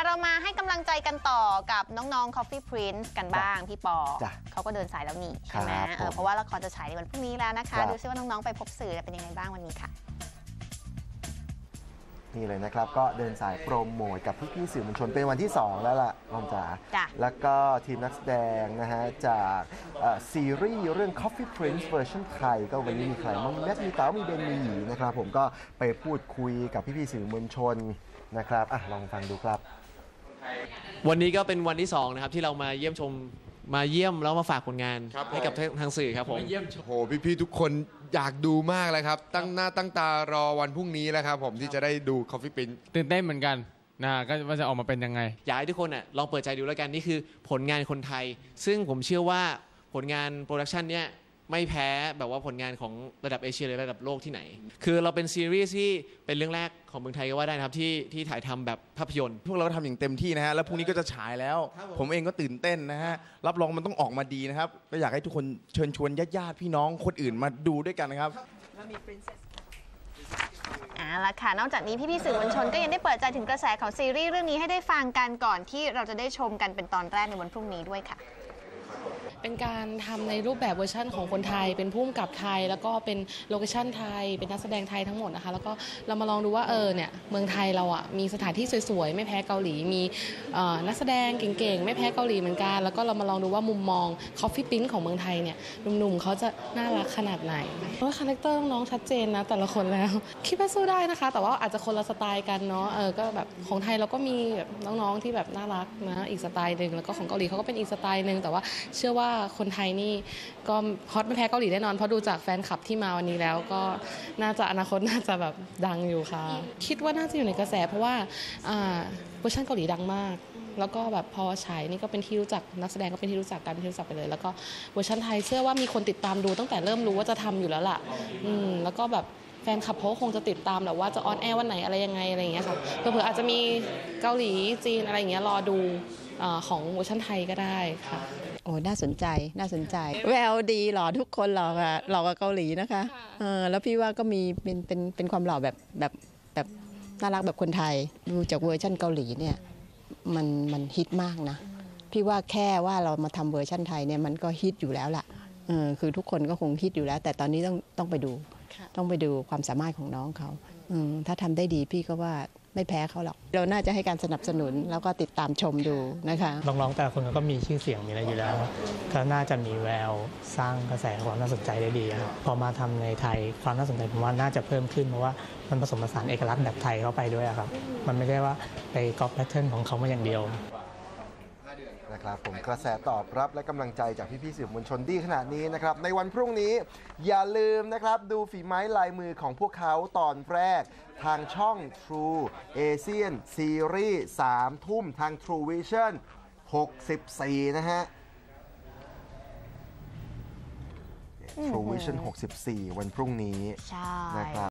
เรามาให้กำลังใจกันต่อกับน้องๆ Coffee Prince กันบ้างพี่ปอเขาก็เดินสายแล้วนี่ใช่ไหมเพราะว่าละครจะฉายในวันพรุ่งนี้แล้วนะคะดูซิว่าน้องๆไปพบสื่อเป็นยังไงบ้างวันนี้ค่ะนี่เลยนะครับก็เดินสายโปรโมทกับพี่ๆสื่อมวลชนเป็นวันที่2แล้วล่ะน้องจ๋าแล้วก็ทีมนักแสดงนะฮะจากซีรีส์เรื่อง Coffee Prince เวอร์ชันไทยก็วันนี้มีใครบ้างมีแม็กมีเต๋ามีเบนมีหยีนะครับผมก็ไปพูดคุยกับพี่ๆสื่อมวลชนนะครับลองฟังดูครับวันนี้ก็เป็นวันที่2นะครับที่เรามาเยี่ยมชมมาเยี่ยมแล้วมาฝากผลงานให้กับทางสื่อครับผมโหพี่ๆทุกคนอยากดูมากเลยครับตั้งหน้าตั้งตารอวันพรุ่งนี้แล้วครับผมที่จะได้ดู Coffee Prince ตื่นเต้นเหมือนกันนะก็ว่าจะออกมาเป็นยังไงอยากให้ทุกคนลองเปิดใจดูแล้วกันนี่คือผลงานคนไทยซึ่งผมเชื่อว่าผลงานโปรดักชันเนี้ยไม่แพ้แบบว่าผลงานของระดับเอเชียหรือระดับโลกที่ไหนคือเราเป็นซีรีส์ที่เป็นเรื่องแรกของเมืองไทยก็ว่าได้นะครับที่ถ่ายทำแบบภาพยนตร์พวกเราทำอย่างเต็มที่นะฮะแล้วพรุ่งนี้ก็จะฉายแล้วผมเองก็ตื่นเต้นนะฮะรับรองมันต้องออกมาดีนะครับก็อยากให้ทุกคนเชิญชวนญาติพี่น้องคนอื่นมาดูด้วยกันนะครับละค่ะนอกจากนี้พี่ๆสื่อมวลชนก็ยังได้เปิดใจถึงกระแสของซีรีส์เรื่องนี้ให้ได้ฟังกันก่อนที่เราจะได้ชมกันเป็นตอนแรกในวันพรุ่งนี้ด้วยค่ะเป็นการทำในรูปแบบเวอร์ชั่นของคนไทยเป็นผู้กำกับไทยแล้วก็เป็นโลเคชั่นไทยเป็นนักแสดงไทยทั้งหมดนะคะแล้วก็เรามาลองดูว่าเนี่ยเมืองไทยเรามีสถานที่สวยๆไม่แพ้เกาหลีมีนักแสดงเก่งๆไม่แพ้เกาหลีเหมือนกันแล้วก็เรามาลองดูว่ามุมมอง Coffee Prince ของเมืองไทยเนี่ยหนุ่มๆเขาจะน่ารักขนาดไหนเพราะคาแรคเตอร์น้องชัดเจนนะแต่ละคนแล้วคิดว่าสู้ได้นะคะแต่ว่าอาจจะคนละสไตล์กันเนาะก็แบบของไทยเราก็มีแบบน้องๆที่แบบน่ารักนะอีกสไตล์นึงแล้วก็ของเกาหลีเขาก็เป็นอีกสไตล์นึงแต่ว่าเชื่อว่าคนไทยนี่ก็ฮอตไม่แพ้เกาหลีแน่นอนเพราะดูจากแฟนคลับที่มาวันนี้แล้วก็น่าจะอนาคตน่าจะแบบดังอยู่ค่ะคิดว่าน่าจะอยู่ในกระแสเพราะว่าเวอร์ชันเกาหลีดังมากแล้วก็แบบพอฉายนี่ก็เป็นที่รู้จักนักแสดงก็เป็นที่รู้จักกันที่รู้จักไปเลยแล้วก็เวอร์ชันไทยเชื่อว่ามีคนติดตามดูตั้งแต่เริ่มรู้ว่าจะทำอยู่แล้วล่ะแล้วก็แบบแฟนคลับเขาคงจะติดตามแหละว่าจะออนแอร์วันไหนอะไรยังไงอะไรอย่างเงี้ยค่ะเผื่ออาจจะมีเกาหลีจีนอะไรอย่างเงี้ยรอดูของเวอร์ชันไทยก็ได้ค่ะโอ้น่าสนใจแววดีหล่อทุกคนหล่อกับเกาหลีนะคะแล้วพี่ว่าก็มีเป็นความหล่อแบบน่ารักแบบคนไทยดูจากเวอร์ชันเกาหลีเนี่ยมันฮิตมากนะพี่ว่าแค่ว่าเรามาทำเวอร์ชันไทยเนี่ยมันก็ฮิตอยู่แล้วล่ะคือทุกคนก็คงฮิตอยู่แล้วแต่ตอนนี้ต้องไปดูความสามารถของน้องเขาถ้าทำได้ดีพี่ก็ว่าไม่แพ้เขาหรอกเราน่าจะให้การสนับสนุนแล้วก็ติดตามชมดูนะคะน้องๆแต่ละคนก็มีชื่อเสียงมีอะไรอยู่แล้วก็น่าจะมีแววสร้างกระแสความน่าสนใจได้ดีครับพอมาทำในไทยความน่าสนใจผมว่าน่าจะเพิ่มขึ้นเพราะว่ามันผสมผสานเอกลักษณ์แบบไทยเข้าไปด้วยครับมันไม่ได้ว่าไปก๊อปแพทเทิร์นของเขามาอย่างเดียวนะครับผมกระแสตอบรับและกำลังใจจากพี่ๆสื่อมวลชนดีขนาดนี้นะครับในวันพรุ่งนี้อย่าลืมนะครับดูฝีไม้ลายมือของพวกเขาตอนแรกทางช่อง True Asian Series 3 ทุ่มทาง True Vision 64 นะฮะ True Vision 64 วันพรุ่งนี้นะครับ